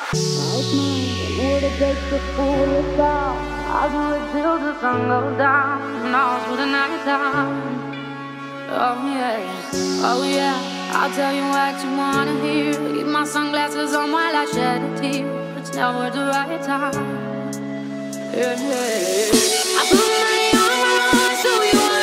Last night, would it take to fool us all? I'll do it till the sun goes down, and all through the night time. Oh yeah, oh yeah, I'll tell you what you wanna hear. Keep my sunglasses on while I shed a tear. It's never the right time. Yeah, yeah, yeah. I put my armor on so you